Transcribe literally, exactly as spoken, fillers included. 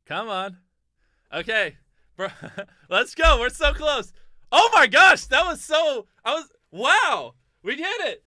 Come on. Okay. Bro, let's go. We're so close. Oh my gosh, that was so I was wow. We did it.